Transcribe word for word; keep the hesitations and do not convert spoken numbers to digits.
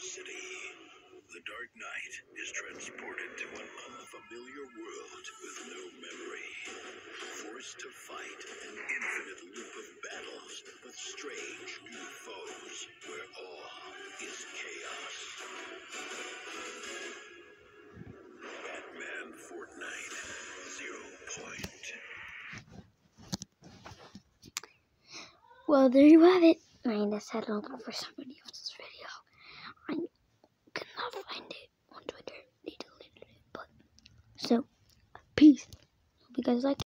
City. The Dark Knight is transported to an unfamiliar world with no memory. Forced to fight an infinite loop of battles with strange new foes where all is chaos. Batman Fortnite Zero Point. Well, there you have it. I decided to look for somebody else's video. I could not find it on Twitter. They deleted it. But so, peace. Hope you guys like it.